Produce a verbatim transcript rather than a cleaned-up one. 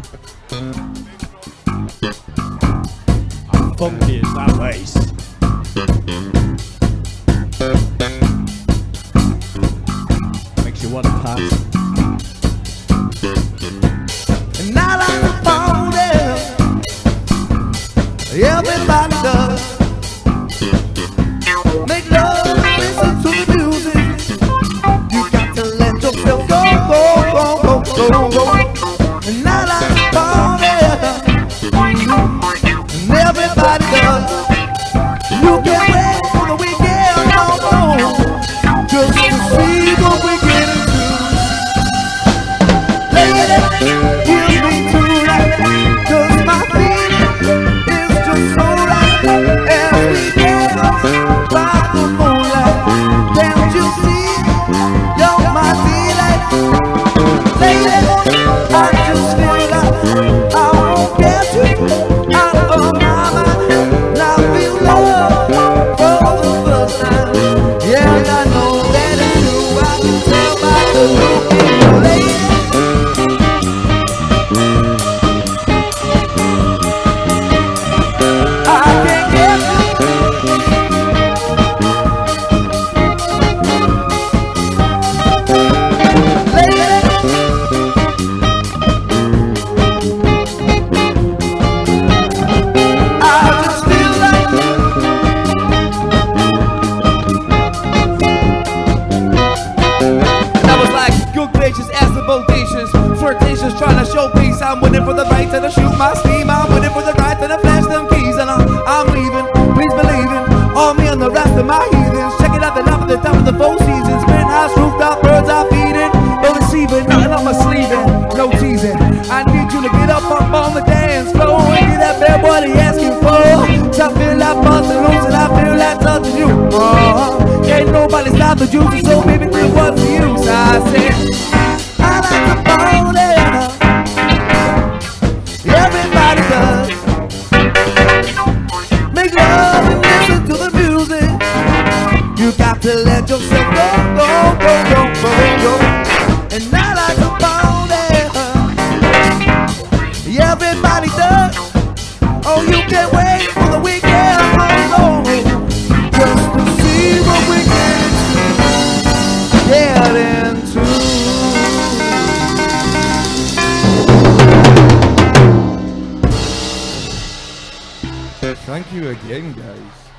I'm funky as that bass. Makes you want to pass. And I like the party. Everybody does. Make love and listen to the music. You got to let yourself go, go, go, go, go, go. And I like the party. And everybody does. You can't wait for the weekend no more, just to see what we get into. Lady, give me tonight, 'cause my feeling is just so right. As we dance by the moonlight, can't you see? You're my delight. Lady, I just feel like I won't get you out of my mind. And I feel love for the first time. Yeah, I know that it's true. I can tell by the look in your lady. I can't get you. Lady, I just feel like I was like, good gracious, ass the bodacious, flirtatious, trying to show peace. I'm waiting for the right to shoot my steam. I'm waiting for the right to flash them keys, and I'm, I'm leaving. Please believe it. All me and the rest of my heathens. Check it out, the top of the top of the four seasons. Penthouse, rooftop, birds are feeding. No deceiving, nothing on my sleeving, no teasing. I need you to get up, up on the dance floor and get that bad boy they asking for. So I feel like busting loose and I feel like touching you. Uh-huh. Can't nobody stop the juice, so baby, do what for you. So I said, I like the party. Everybody does. Make love and listen to the music. You got to let yourself go, go, go, go, go, go. And I like the party. Everybody does. Oh, you can't wait for the weekend, oh, no. Just to see what we get into. Thank you again, guys.